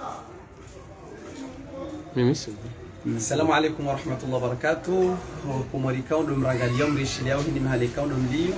Assalamu alaikum wa rahmatullahi wa barakatuh. Kumorika ndo mrangalia mrishileo hini mahaleka ndo mliu.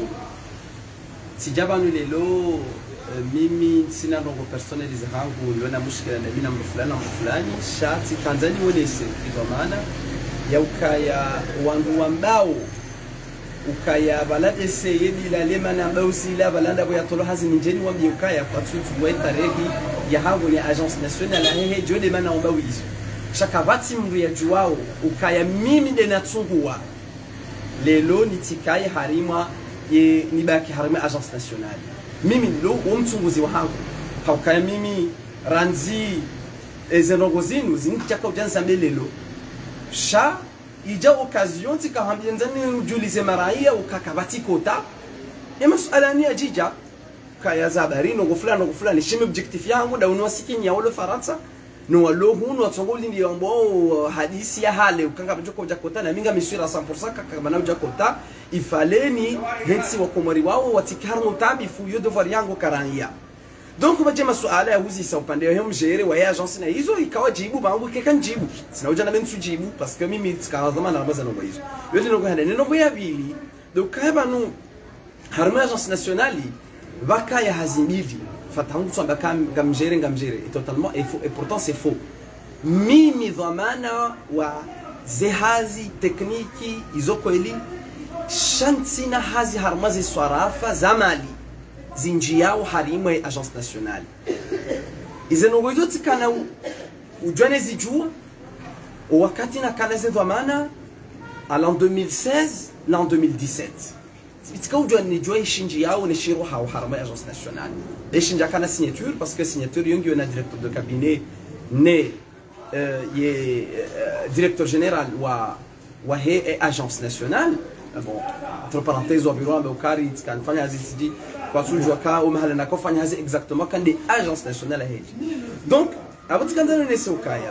Sijaba nulelo mimi sina nongo personali zangu niliona mushkila na mina mfulani shati Tanzania wonese kwa maana ya ukaya wangu ambao ukaya balade seyedi la lemana ambao sila balanda boya tolo hazi njeni wa ukaya kwa tutu weta regi ya hangu ni agence nationale la hehe jode mana ambao hizo shakabati mru ya juwao ukaya mimi de natsungua lelo nitikaye harima ye nibaki harima agence nationale mimi lo umchunguzi wa hangu haukaya mimi ranzi ezenogozinu zinikichaka ujanza mbelelo sha ija occasion tikahambiyenzani ujulize maraia ukakabati kota ya masuala ni ajija kaya zabari no gufulani shime objectif yangu da unwasikinya wala faransa no walo hunu watsongoli ndi yombo hadisi ya hale ukanga bajoko ujakota na minga miswira 100% kama na ujakota ifaleni hensi wa komori wao watikarno tabifu yo devoir yangu karania donc baje masuala ya huzi sa upande wa mjere wa agence na hizo ikawa jibu bangu keka njibu sina uja na bensu jibu parce que mimi tsikawa zamana rabaza no hizo yote no hana no ya bili donc kaba no harma agence nationale baka ya hazimili fatangu tsamba ngamjere est totalement faux et pourtant c'est faux mimi dhamana wa zehazi tekniki izokweli shantina hazi harmazi swarafa zamali zinjiao harimo ya agence nationale izenongoizo tikana ujwane zijua wakati na kana ze dhamana à l'an 2016 l'an 2017 itika ujwane nijua ishinji yao ni shiro hao harimo ya agence nationale ishinja kana signature parce que signature yongi na directeur de cabinet ne directeur général wa he agence nationale bon entre parenthèses au bureau de Okari kan fanya haziji kwa sujua ka au mahala na kufanya hazi exactement kan de agence nationale heji donc abati kanzana nese ukaya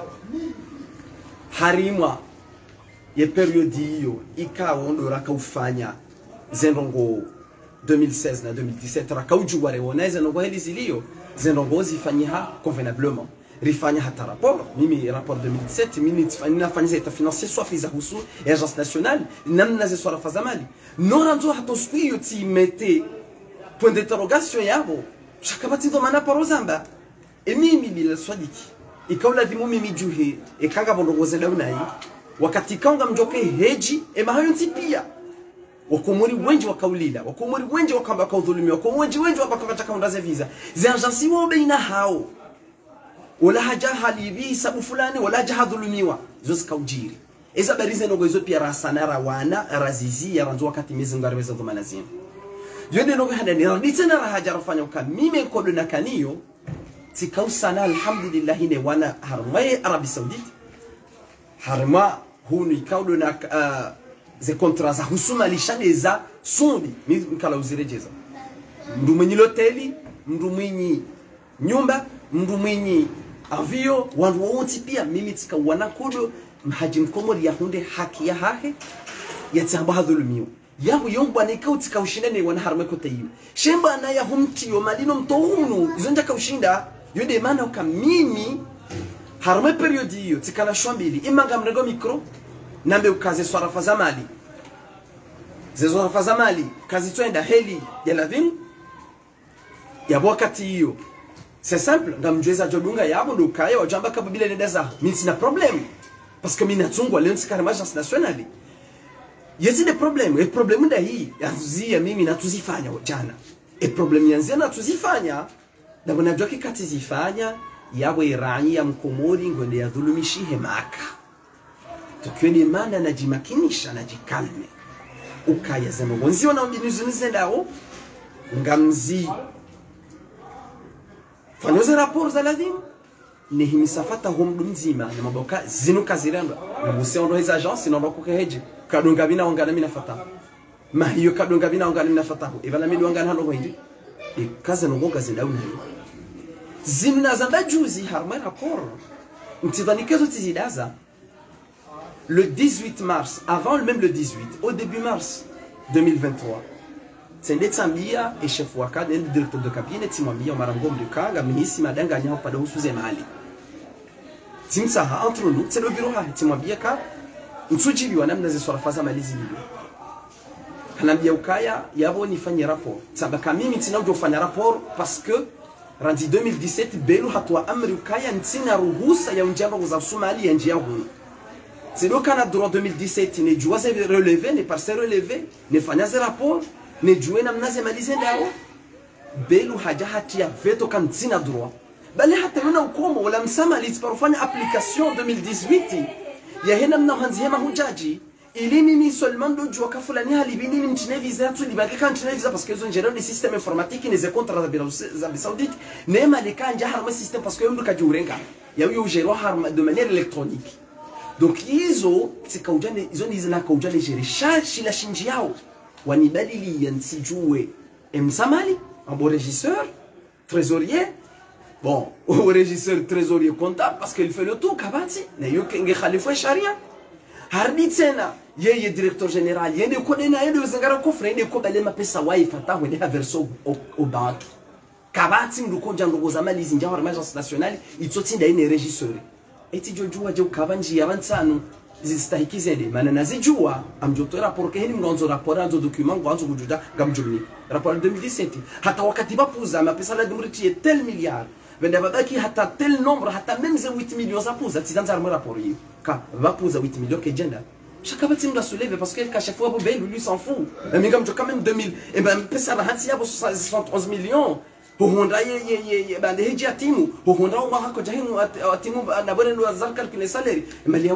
harimwa ye periodi hiyo ikawa ndo rakaufanya zenongo 2016 na 2017 rakaujua rewoneza ndo heli zilio zenongo zifanyiha convenablement rifanya hata rapport mimi rapport 2017 mimi nafanya zeta financier soit fiza husu agence nationale namna ze swara fazamali noranzo hata siku hiyo timete point d'interrogation yabo shakabati ndo mana parozamba mimi bila swadiki ikaula dhimu mimi juhe ekanga bondogoze daunai wakati kanga mjoke heji mahayo ntipia wakomori wengi wakaulila wakomori wengi wakamba kaudhulumi wakomori wengi wabakapata kaundaze visa zi agence wo baina hao wala haja halibi sabu fulani wala haja dhulumiwa zozi kaujiri eza barize nogo izo pia rasana rawana razizi ya ranzo wakati mizi ngarweza dhumana zinu yode nogo hada ni raditena rahaja rafanya uka mime kodo na kaniyo tikausana alhamdulillah ne wana harmaye Arabi Saudite harma hunu ikaudo na ze kontra za husuma lishadeza sundi mikala uzirejeza mndu mwenye hoteli mndu mwenye nyumba mndu mwenye avio wandu wonti pia mimi tika wanakodo mhaji mkomori ya hunde haki ya hake ya tsamba hadhulumiyo yahu yomba nikau tika ushindane wana harme kote hiyo shemba na ya humti yo malino mtohunu izonja kaushinda yode mana uka mimi harme periodi hiyo tika na shwambili imanga mrego mikro nambe ukaze swarafa zamali zezo swarafa zamali kazi twenda heli ya lavin ya wakati hiyo c'est simple ngamjeza jodunga yabo ndo kaya wajamba kabila nedeza mimi sina problem parce que mimi natungwa leo sikana agence nationale yezi de problem e problem nda hii yazia mimi natuzifanya jana e problem yanzia natuzifanya na unajua kikati zifanya yabo irani ya mkomori ngwende ya dhulumishi hemaka tukieni maana najimakinisha najikalme ukaya zemo gonzio na mbinizunize ndao ngamzi fanoze rapport za lazima ni himisafata hom dumzima na maboka zinuka ziramba nguse ondo hizo agence inondo kukeheje kadonga bina ongana mina fata ma hiyo kadonga bina ongana mina fata ibana midi ongana hano hindi ikaza no gonga zindauna zimna zamba juzi harma rapport mtivanikezo tizidaza le 18 mars avant même le 18 au début mars 2023 c'est Tsambia et chef waka le directeur de cabinet Timwambia Marangom de Kanga minisi madanga nyaho pada husuze mali timsaha entre nous c'est le bureau ha timwambia ka msujibi wanamna ziswarafaza malizi hiyo kanambia ukaya yabo nifanye rapport sabaka mimi tina ujofanya rapport parce que randi 2017 belu hatwa amri ukaya ntina ruhusa ya unjamba za Somalia njia huu c'est le cas droit 2017 ne jua se relever ne pas se relever ne fanya ce rapport ne jua namna zemalize ndao belu haja hatia veto kan ntina droit bali hata nuna ukomo wala msama liparofanya application 2018 ya hena mna hanzihema hujaji ili mimi seulement do jua kafulani halibini ni mtine visa tu libaki kan mtine visa parce que ils ont géré les systèmes informatiques les contrats d'Arabie Saoudite ne malika anja harma système parce que yumdu kajurenga ya yo géré harma de manière électronique donc hizo tikaujane hizo ni zina kaujane gérer charge la shinji yao wanibadili yansijue msamali un bon régisseur trésorier. Bon, au régisseur trésorier comptable parce qu'il fait le tout kabati na yo kenge khalifa sharia hardi tena yeye directeur général yende ko dena yende zangara ko frende ko balema pesa wifi ta wende ha verso au banque kabati nduko jango za mali zinja wa agence nationale itsotinda ine régisseur eti jojua je ukabanji yabansanu zistahiki zende maana nazijua amjoto rapport ke hini mwanzo rapport anzo document mwanzo kujuda gamjumni rapport 2017 hata wakati bapuza mapesa la dumriti tel milliard vende babaki hata tel nombre hata même 8 millions za puza tizanza armo rapport yi ka bapuza 8 millions ke jenda chaque bâtiment doit se lever parce que à chaque fois lui s'en fout mais comme quand même 2000 et ben pesa bahati yabo 71 millions Honda ye bande hiji atimu Honda wa hako jahimu atimu na bwana ndo azal calculer salaire mali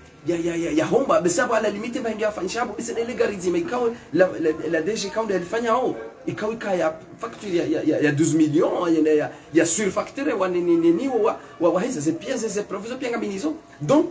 ya homba besabu ala limite ba ndio afanyishabu bisi ile garizi mekao la DG quand elle fanya hao ikawa ya facture ya 12 millions ya surfacturé wa ni wa hizo c'est pièces c'est professeur bien gaminizo donc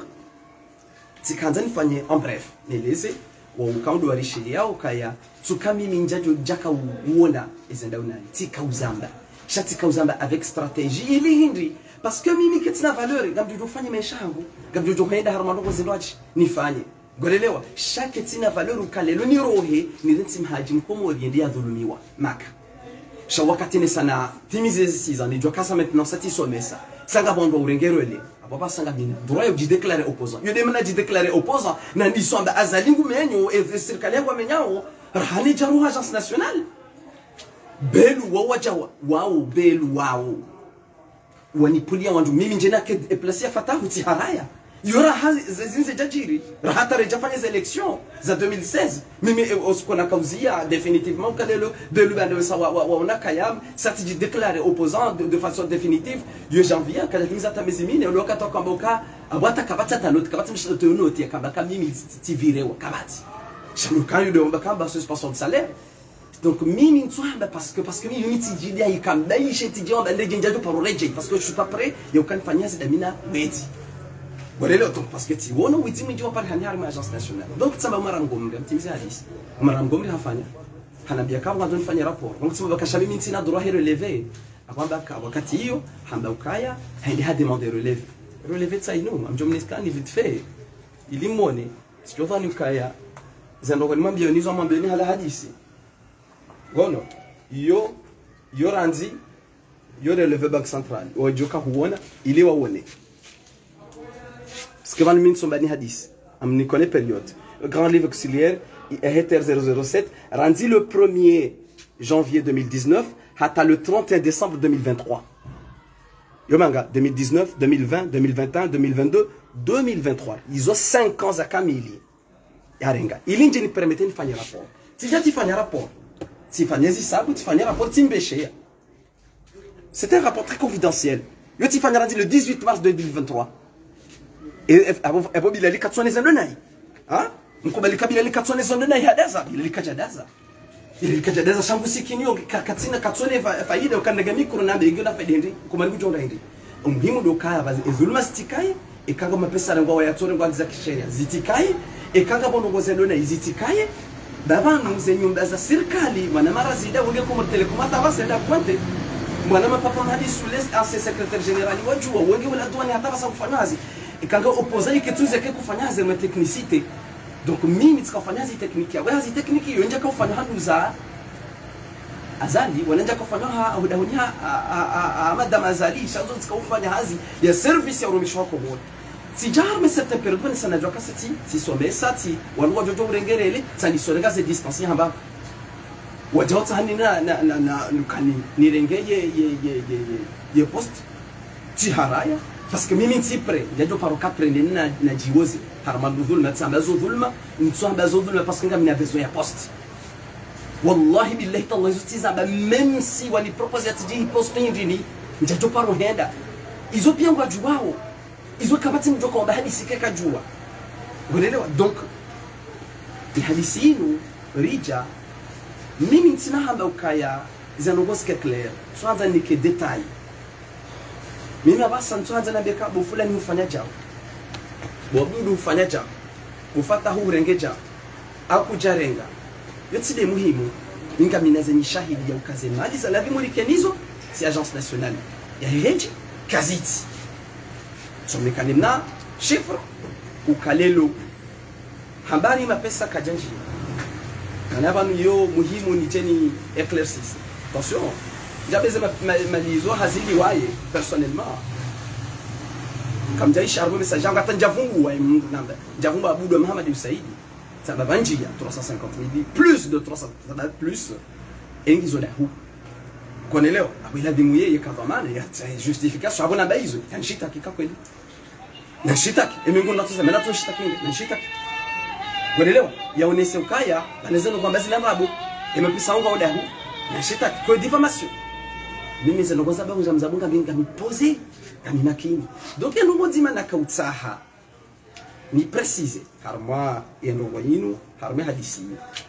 sikanza nifanye en bref neleze wa ukaundo warishilia ukaya tsukami minjajo jaka uona izenda unani tika uzamba shatika uzamba avec stratégie ili hindi parce que mimi ketina valeur gamjojo fanye maisha yangu gamjojo haenda harmano ko zindwachi nifanye golelewa chaque tina valeur ukalelo ni rohe ni rinsi mhaji mkomo yende ya dhulumiwa maka shawakati ni sana timize 6 ans ni jwa kasa maintenant satisomesa sanga bondo urengero ele papa sanga bina droit de déclarer opposant yo demana de déclarer opposant na ndisomba azalingu menyo e serikali yangu menyao rahani jaru agence nationale belu wawajawa wao belu wao wanipulia wandu mimi njena ke placer fatahu ti haraya yora hazinze jajiri rahata rejafanya za election za 2016 mimi oskona kauzia définitivement kalelo belu bande sawa wa kayam sati de déclarer opposant de façon définitive yo janvier kala timiza tamezimine lo katoka mboka abata kabata tanot kabata mshoto noti kabaka mimi tivirewa kabati shanuka yo de mbaka ba suspension de salaire donc mimi ntswamba parce que mimi nitijidi ayikamba yisheti jomba ndege njajo paroleje parce que je suis pas prêt yo kanfanya zidamina weti Voilà le parce que tu vois nous dit mais tu vas pas aller à l'agence nationale donc ça va marangomri mtimiza hadisi marangomri hafanya hanambia kama ndio nifanye rapport donc sababu kashabi mimi sina droit relever akwamba wakati hiyo hamba ukaya haende ha demander relever ça ino amjomni scan vite fait ilimone sio dhani ukaya zando kwa mwambie nizo mwambie ni hala hadisi gono yo ranzi yo relever banque centrale wajoka huona ile waone parce que dans le monde sont bani hadith am ni connaît période le grand livre auxiliaire Heter 007 rendu le 1er janvier 2019 hata le 31 décembre 2023 yomanga 2019 2020 2021 2022 2023 ils ont 5 ans à kamili yarenga ilinje ni permettre ni fanya rapport si jati fanya rapport si fanya zisabu ti fanya rapport timbeshe c'est un rapport très confidentiel yo ti fanya rendu le 18 mars 2023 et abo bilali katsone zandonai ha mkubali kabila katsone zandonai hadaza bilali kajadaza ile kajadaza shambu sikinyo katsina katsone faida ukanaga mikro na bego na faida kumali kujonda hindi umuhimu dokaya bazi ezuluma stikaye ekanga mapesa rango ya tsone ngwa za kisheria zitikaye ekanga bono ngozelo na izitikaye babanu zenyumba za serikali wana mara zida wenge ko telekom atabasenda kwante mwana mapapa hadi sules ancien secrétaire général wajua wenge wala duani atabasa kufanyazi ikanga opposant iketuze ke kufanyaze ma technicité donc mimi tskafanyazi technique ya wazi technique yo nje ka ufanya handuza azali wanaenda kufanya hudahunya madama azali shazo zikafanya hazi ya service ya urumisho wako bora sijar me certain periode ni sana joka sati si somesa ti walwa jojo urengerele sani sorenga se distance hamba wajota hani na kani nirengeye ye post ti haraya parce que mimi tipre ndio paro kaprende na jiwozi harmadudul na tsamba zo dhulma ntsamba zo dhulma parce que ngam na besoin ya post wallahi billahi tallahi zutiza ba même si wali propose atiji post ndini ndio paro henda izo pia ngwajuwao izo kabati mjoko mba hadisi keka jua unaelewa donc hadisi inu rija mimi ntina hamba ukaya zanogoske clair swaza nike detail mimi abasa ntuanza na beka bo fulani hufanya jao bobudu hufanya jao ufata hu rengeja au kujarenga yote de muhimu ninga minaze ni shahidi ya ukaze mali za lavi mulikenizo si agence nationale ya heji kaziti somekanimna chiffre ukalelo habari mapesa kajanji kanaba yo muhimu ni teni éclaircis attention jabeze malizo hazili waye personnellement comme jaisha arbo message ngata njavungu wa mungu namba njavungu abudu Muhammad Usaidi sababa njia 350,000 plus de 300 plus engizo la hu konelewa abila dimuye yakavamana ya justification abona baizo tanshita kika kweli na shitaki emingu natuza mena to shitaki na shitaki konelewa yaonese ukaya anazeno kwamba zina babu emepisa unga oda hu na shitaki kwa diffamation mimi zenogoza babu za mzabunga binga mipoze kami makini donc yango ndima na kautsaha ni préciser harma yengo yinu harma hadisi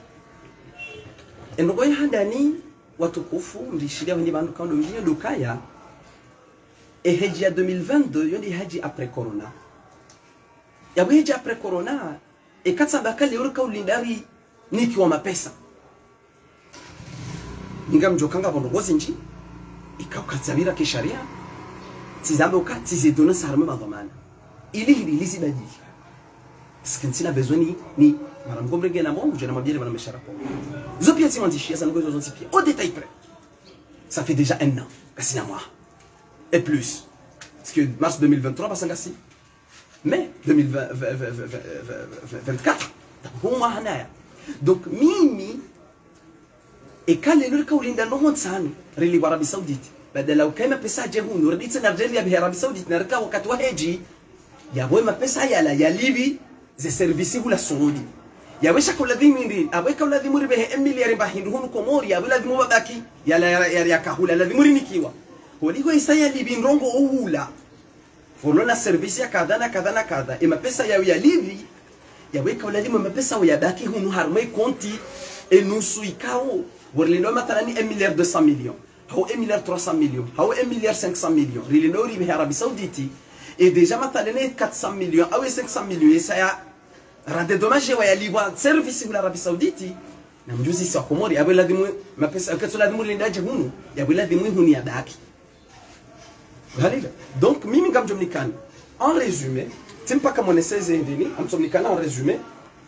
engo handani watukufu ndishiria wendi bandu kando ngiyo dokaya eheji ya 2022 yondi haji après corona ya heji après corona ekatsa bakali urika ulindari niki wa mapesa ninga mjokanga bondo gozinji ikaukatsabira kisharia tizambe ukati zidona sarme madhamana ili hili badili skintina besoin ni madame Gombrege na moi je na mabia madame Sharapo zopia timandishia ça nous gozo zopia au détail près ça fait déjà un an quasi un mois et plus parce que mars 2023 pas ngasi mai 2024 huma hanaya donc mimi ekale lurika ulinda no honsani rili wa Arabie Saoudite badala ukema pesa jehunu raditsa na Algeria bi Arabie Saoudite na rika wakati wa heji ya boy mapesa yala ya Libi ze service hula Saudi ya wesha kula dhimiri abweka kula dhimiri be 1 miliari bahindu hunu komori ya bila dhimu babaki ya kahula la dhimiri nikiwa holigo isaya Libi ndongo uhula folona service ya kadha na kadha na kadha e mapesa ya Libi ya weka kula dhimu mapesa ya baki hunu harmai konti enusu ikao Borlindo mathalani 1 milliard 200 millions هو 1 milliard 300 millions هو 1 milliard 500 millions ريلينوري بهربي سعوديتي et déjà مثلا 400 millions او 500 millions ça rende dommage wa liwa service wa Arabie Saoudite na mjuzi sa komori abela dimu mapesa akatola dimu lindaje hunu ya bela dimu huni ya baki halila donc mimi ngam jomnikani en résumé timpa kama on essaie ndini am jomnikana en résumé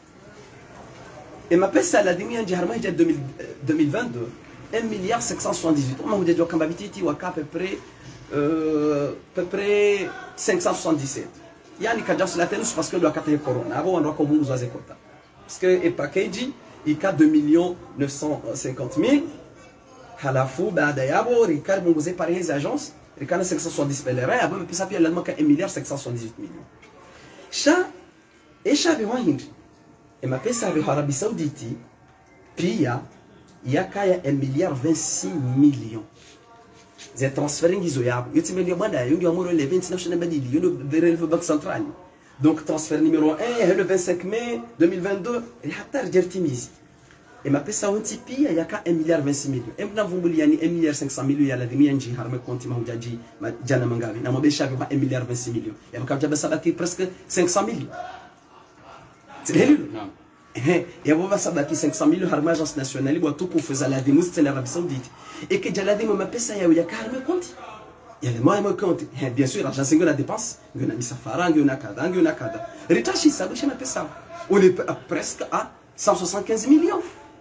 et mapesa la dimu ya harma hija 2022 1 milliard 578 on m'a dit quand habititi wa à peu près 577 yani kajas la tenus parce que le akate corona avant on doit comme nous azekota parce que et package il cas 2 950 000 halafu baada yabo rikar munguze par les agences rikana 570 pèlerins avant pesa pia l'allemand 1 milliard 578 millions cha esha be wahindi et ma pesa be Arabie Saoudite pia yakaya 1 milliard 26 millions ze transferring izo yabo yoti melio banda yongi amoro le 20 national badili yono de banque centrale donc transfert numéro 1 le 25 mai 2022 et hatta rjertimizi et ma pesa on tipi yaka 1 milliard 26 millions et mna vumbuli yani 1 milliard 500 millions ya la demi nji harme konti mahujaji jana mangavi na mobesha ba 1 milliard 26 millions ya mkabja sabaki presque 500 millions c'est non et on va sabaki 500 millions harme agence nationale bo tout pour faire la demi c'est l'Arabie Saoudite et que jala demi ma pesa ya harme konti il y a les moyens compte bien sûr l'agence ngona dépense ngona misafara ngona kada ritashi ça chez ma pesa on est presque à 175 millions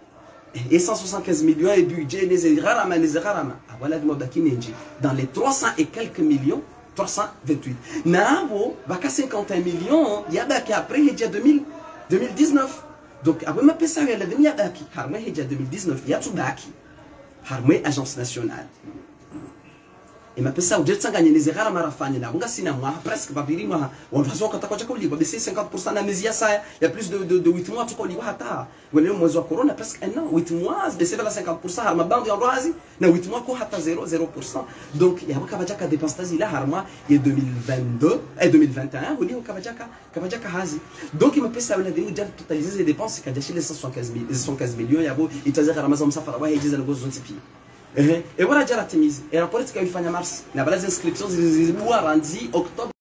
Et 175 millions et budget, les rarama. Voilà, dans les 300 et quelques millions, 328. Nabo, baka 51 millions, il y a après, il y a 2019. Donc, après, ma pesa, il y a 2019, il y a tout baki. Harmé, agence nationale. Et ma pesa, je t'ai gagné les erreurs marafani là. On a signé moi presque pas pire moi. On va voir quand tu as quoi libre. C'est 50% d'amnésie ça. Il y a plus de 8 mois tu quoi libre hata. On est au mois de corona presque un an. 8 mois, c'est vers 50%. Harma bande en roasi. Na 8 mois quoi hata 0%. Donc il y a pas qu'à dépenser là harma. Il est 2022 et 2021. On dit au kabajaka hazi. Donc il me pesa on a déjà totalisé les dépenses qu'a déjà les 115 millions. Il y a beau il t'a dit harma za msafara wa hizi za ngozo ntipi. Et voilà déjà la Timise. Et la politique a eu fin en mars. La base d'inscription, c'est rendu octobre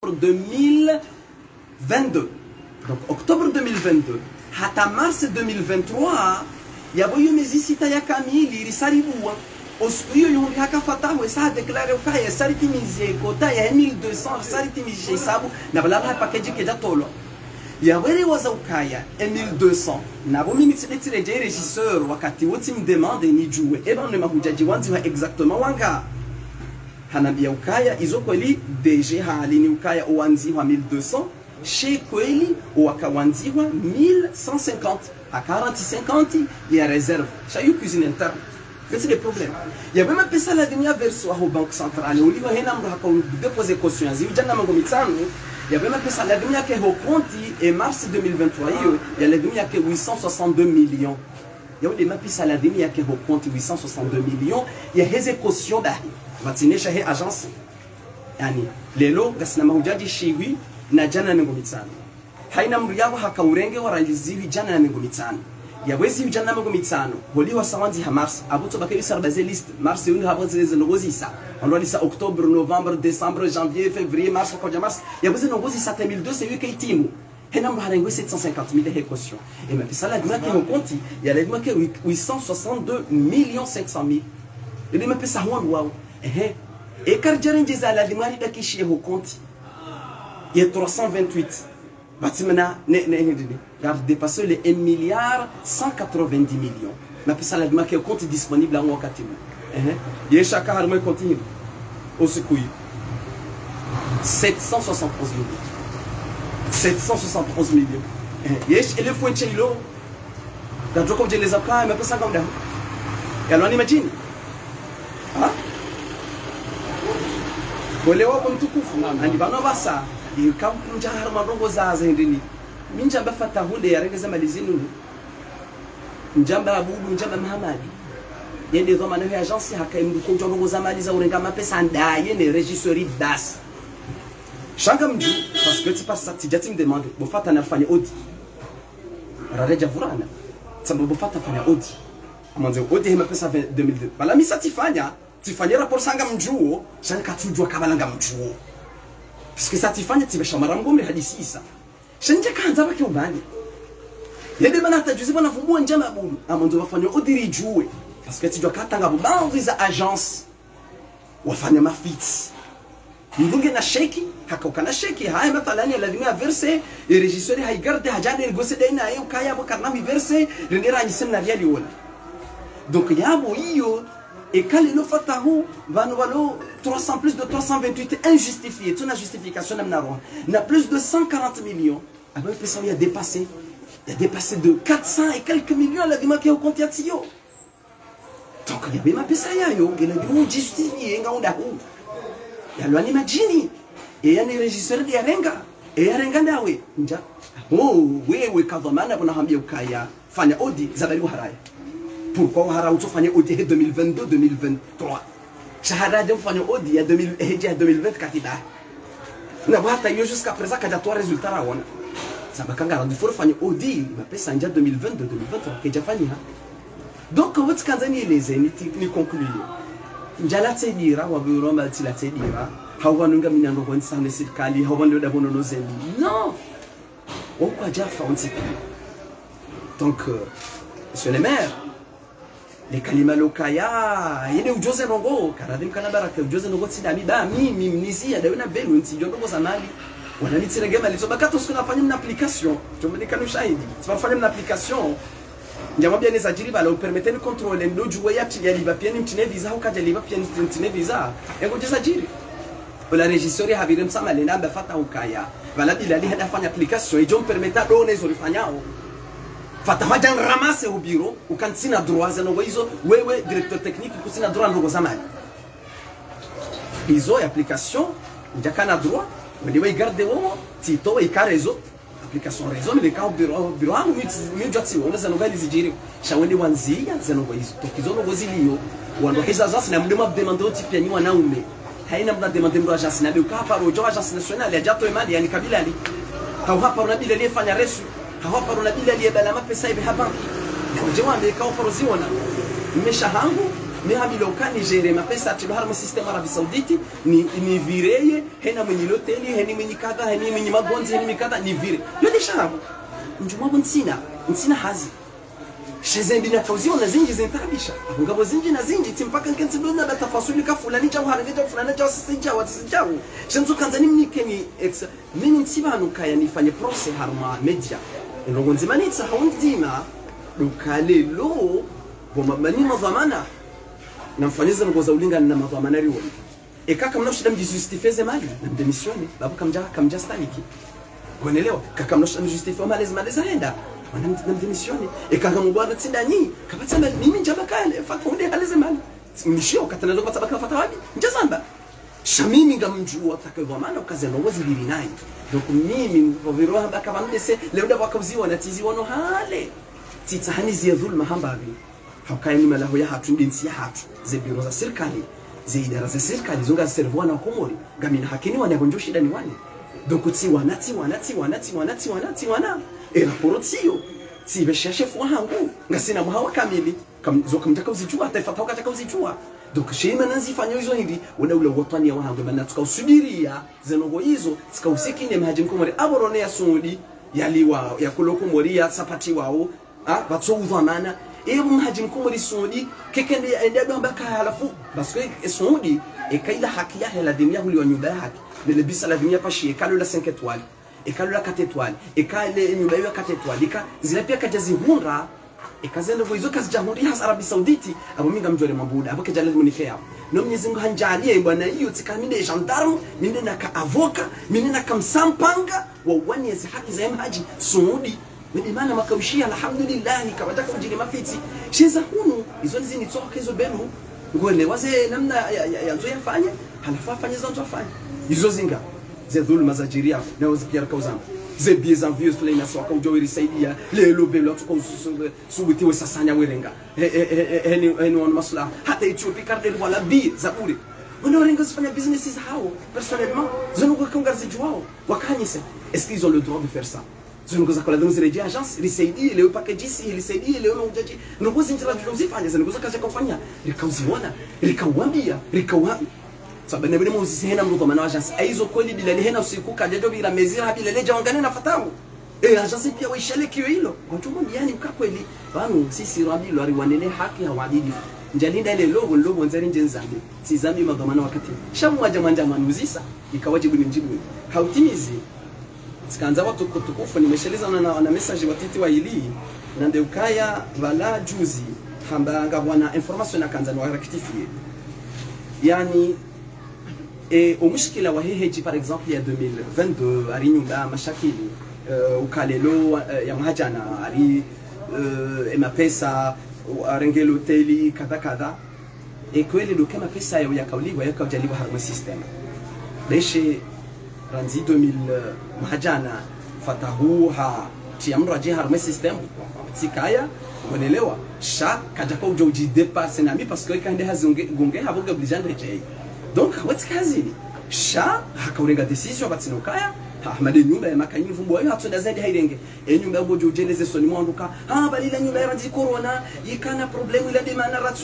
2022. Donc octobre 2022. Hata mars 2023, il y a eu mes ici ya Camille, il s'arrive. Oscuyo yon haka fatahu esa déclaré au cas esa Timise kota ya 1200 esa Timise sabu na bala package ke datolo. Ya wele waza ukaya 1200 na bo minitsi reje régisseur wakati wote me demande ni jouer et ben ne mahujaji wanzi wa exactement wanga hanambia ukaya izo kweli DG halini ukaya uwanzi wa 1200 chez kweli wakawanzi wa 1150 à 40-50 il y a réserve chaque cuisine interne. C'est des problèmes. Il y a même un ça la dernière version au banque centrale au livre henam haka déposer caution azi ujana mangomitsano. Il y a même ça la dernière qui est au compte et mars 2023 il y a la dernière qui est 862 millions. Il y a des mappes ça la dernière qui est au compte 862 millions. Il y a des cautions bah vatine chez agence yani lelo gasina mahujaji shiwi na jana mangomitsano. Haina mriyago haka urenge waraliziwi jana mangomitsano. Ya wezi ujana mangomitsano holi wa sawanzi ha mars abuto bakay sarbaze liste mars yungi habaze zenogozisa on doit ça octobre novembre décembre janvier février mars quand mars ya wezi nogozisa 2002 c'est lui qui timu hena mharengo 750 000 de caution et même ça la dima qui on compte il y a la dima qui 862 millions 500 000 et même ça hon wow et karjarenje za la dima ri dakishi au compte il y a 328 Batimena a dépassé les 1 milliard 190 millions. Mais ça la demande qu'un compte disponible à Wakatimu. Il y a chaque arme continue. Au secours. 771 millions. 771 millions. Il y a le point de Chelo. Dans le jour les appareils, mais pas ça comme ça. Et alors on imagine. Hein? Pour les gens comme tout coup, on dit bah non, ça. Et quand on a un peu de zazendini, minjamba fatahu de yareke za malizinu, njamba abudu njamba Mahamadi. Yende zoma na agence haka imdu ko jongo za maliza urenga mapesa ndaye ne regisserie das. Shanga mju parce que tu passes ça tu jati me demande bo fata na fanya audit. Rareja vurana. Tsamba bo fata fanya audit. Amanze audit mapesa 2002. Bala mi satifanya, tifanya rapport sanga mju, shanga tujua kabalanga mju. Parce que ça tifanya tibeshamara ngombe hadi sisa. Shanje kanza baki ubani. Yende bana tajuzi bana fumua njama bulu. Amanzo wafanya odiri juwe. Parce que tijua katanga bubanzi za agence. Wafanya mafits. Ndunge na sheki, haka na sheki, haya mathalani lazima verse, e regisseur haigarde hajade gose daina ayo kaya bokarna mi verse, rendera nyisem na riali wala. Donc yabo iyo et quand il fatahu vanwalo 300 plus de 328 injustifié, toute la justification n'a plus de 140 millions. Avec personne il a dépassé de 400 et quelques millions la dima qui au compte yatio. Donc il y avait ma pesaya yo, il a dû justifier ngaunda hu. Ya lo imagine et ya ni régisseur de yarenga et yarenga ndawe nja. Oh wewe kavamana bona hambia ukaya fanya odi zabali haraya. Pourquoi on a fait audit 2022-2023? Shahara de faire audit il y a 2024. On a fait jusqu'à présent qu'il y a 3 résultats. Ça va quand il faut faire audit, mais c'est en 2022-2023 que j'ai fait. Donc, quand vous avez les aînés, ni conclure. Njala tsedira wa biro maltila tsedira. Hawa nunga minango kwa nsane sirikali, hawa ndio dabono no zeli. Non. On quoi déjà fait un petit peu. Donc, monsieur le maire, les kalima lokaya yene ujoze nongo karadim kana baraka ujoze nongo tsidami ba mimi mnizia dawe na belu nti jongo za mali wana nitsirege mali so bakato sikuna fanya une application je me dis kanu shahidi tu vas faire une application njamwambia neza jiri bala permettre ni contrôler ndo juwe ya liba pia ni mtine visa au kaja liba pia ni mtine visa ego jeza jiri la régisseur habire msama le namba fata ukaya bala bila li hada fanya application ijo permettre done zo lifanyao fata haja ramase au bureau ukansina droit za no hizo wewe directeur technique kusina droit ndogo zamani hizo application njakana droit wewe garde wao tito ikarezo application réseau mais les cas bureau hangu mijatsi wona za nogali zijiri shawende wanzia za no hizo tokizono gozilio wando hizo zasi na mdema demande type ni wanaume haina mna demande ndo agence na beuka hapa rojo agence nationale ya jato imali yani kabila ali hapa unabila aliyefanya resu hapa unabila aliyebala mapesa hivi hapa ndio wambe kao paroziona nimesha hangu mehabilo ka Nigeria mapesa ati harma system Arabie Saoudite ni vireye hena mwenye hoteli heni mwenye kadha heni mwenye magonzi heni mikadha ni vire yote shabu njuma nsina hazi shezendi na kauzi ona zingi zintabisha ngabo zingi na zingi timpaka nkenzi dona batafasuli ka fulani cha haranga cha fulani cha sija watsija shenzo kanzani mnikeni ex mimi nsibanu kaya nifanye process harma media ndongo nzimani tsa hondima lukalelo boma mani madhamana namfanyiza ngoza ulinga na madhamana riwo ekaka mnoshida mjistifeze mali na demisione babu kamja staniki kuelewa kaka mnoshida mjistifeze mali zaenda wana demisione ekaka mubwana tsidani kapata mimi njaba kale fatonde haleze mali mishio katana ndo patabaka fatawabi njazamba shamimi ngamjua takavamana ukazeno ngozi birinai donc mimi voviroha bakavamdese leuda wakauziwa na tiziwa no hale titahani zia dhulma hambabi hakaini malaho ya hatu ndinsi ya hatu ze biro za serikali ze idara za serikali zonga servo na komori gamina hakini wana bonjo shida ni wani donc ti wana e raporo tiyo ti besha chef wangu ngasina mhawa kamili zoka mtaka uzijua taifata wakataka uzijua donc shema nanzi fanyo hizo hindi wana ule wotani ya wangu bana tukausubiria zenogo hizo tukausikine mhaji komori aborone ya Saudi yaliwa ya kuloko moria sapati wao batso udhamana mhaji mkomori Saudi kekende ende domba ka halafu parce que Saudi ekaila haki ya la dunia huli wa nyumba haki le bisa la dunia pashi ekalo la 5 étoiles ekalo la 4 étoiles ekale nyumba ya 4 étoiles ika zile pia kajazi hunra ekazenda hizo kazi jamhuri ya Arabie Saoudite abominga mjore mabuda aboke jalal munikea no Mwenyezi Mungu hanjalie bwana hiyo tikaminde gendarme minde na ka avoka minde na kamsampanga wa wani hizo haki za mhaji Saudi Medimana makaushia alhamdulillah kabata kujili mafiti sheza hunu hizo zini toka hizo benu ngole waze namna ya nzo yafanye halafu afanye zanzo afanye hizo zinga ze dhulma za jiria na uzikia kauzana ze bieza views play na soka ujowiri saidia lelo belo tuko sasanya werenga eni on masla hata Ethiopia karde wala bi zaburi wana warenga zifanya businesses hao personnellement zonuko kongarzi juao wakanyise est-ce qu'ils ont le droit de faire ça zongoza kwa lazima zirejea agence lisaidie leo package lisaidie leo mjaji ndio zinjira zifanya zongoza kazi kufanya likauziona likawambia sababu nabidi muzisi hena mrugo mana agence aizo kweli bila hena usiku kajajo bila mezira bila leja wangane na fatamu agence pia waishaleki hilo watu yani ukakweli banu sisi rabilo ariwanene haki hawadidi njalinda ile logo nzari njenzambi si zambi madhamana wakati shamu waja manjama nuzisa ikawajibu ni mjibu hautimizi sikaanza watu kutukufu nimesheleza na message watiti wa hili na ndio kaya wala juzi hamba bwana information akanza na rectifier yani umushikila wa heheji par exemple ya 2022 ari nyumba mashakili ukalelo ya mhajana ari mapesa arengelo hoteli kadha kweli ndo kama pesa yao yakauliwa yakajaliwa harma system leshe ranzi 2000 mahajana fatahuha tiamro je harma system sikaya unaelewa sha kaja kwa ujoji dépasse na mi parce que quand hazunge gunge haboga blijande je donc what's kazi sha hakaurenga decision batinokaya Ahmadi nyumba ya makanyi mvumbu wayo hatunda zaidi hairenge nyumba yabo jojeleze soni mwanduka balila nyumba ya ranzi corona yikana problemu ila demana ratsu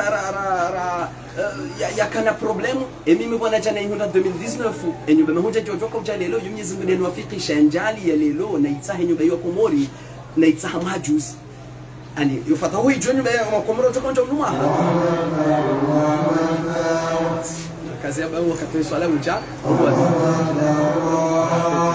yakana problemu mimi bwana jana yihunda 2019 nyumba mahuja jojo kwa jalelo Mwenyezi Mungu ndiye wafikisha njali ya lelo na itsaha nyumba hiyo komori na itsaha majuzi ani yofata huyi nyumba ya komoro jokonjo numa kazi ya babu wakati swala uja